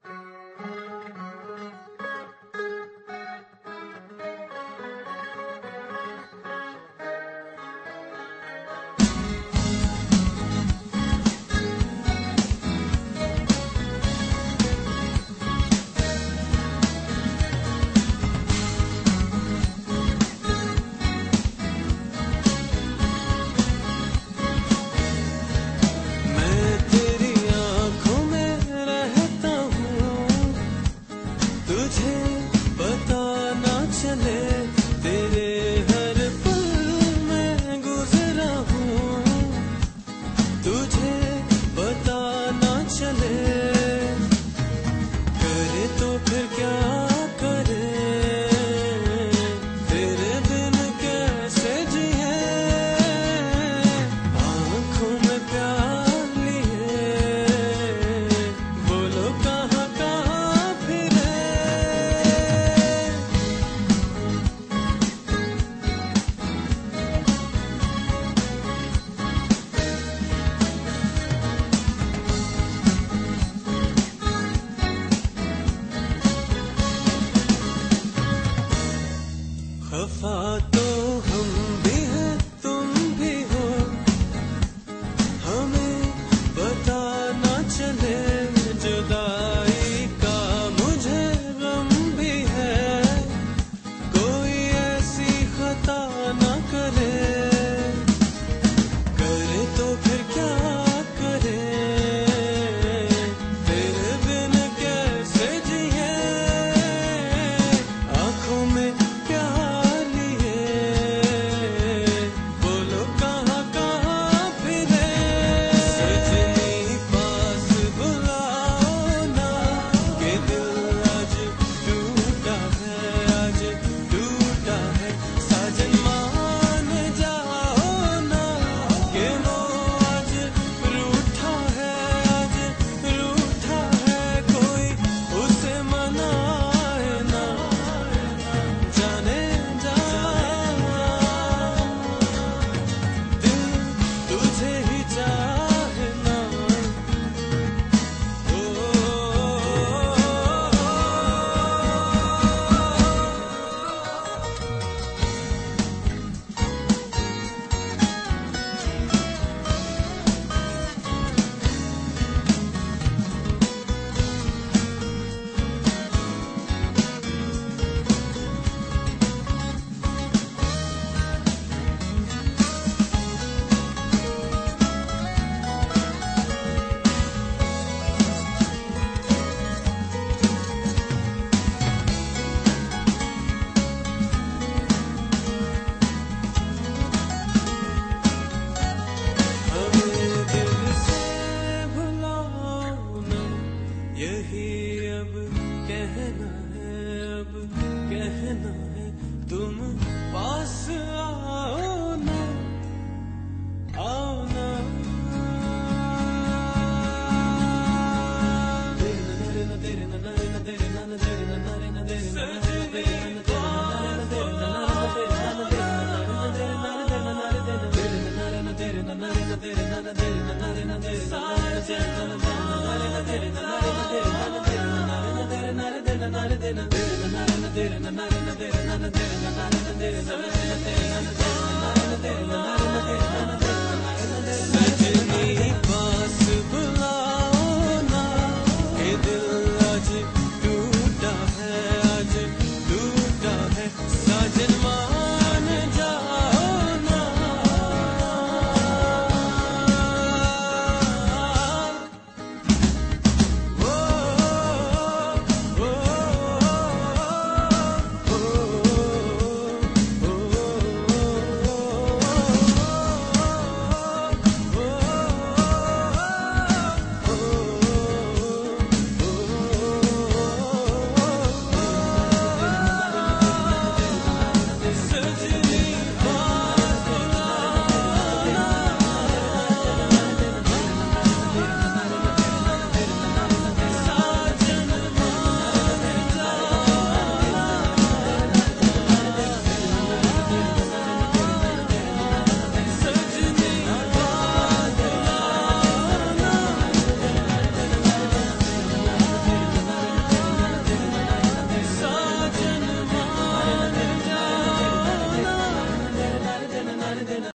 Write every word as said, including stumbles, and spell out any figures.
खफा तो हम भी हैं तुम भी हो, हमें बताना चले जुदाई का मुझे गम भी है, कोई ऐसी खता ना करे, करे तो फिर क्या करे, तेरे बिन कैसे जिए, आँखों में कहना है, अब कहना है, तुम पास आओ ना, आओ ना, तेरे न तेरे न तेरे न तेरे न तेरे न तेरे न तेरे न तेरे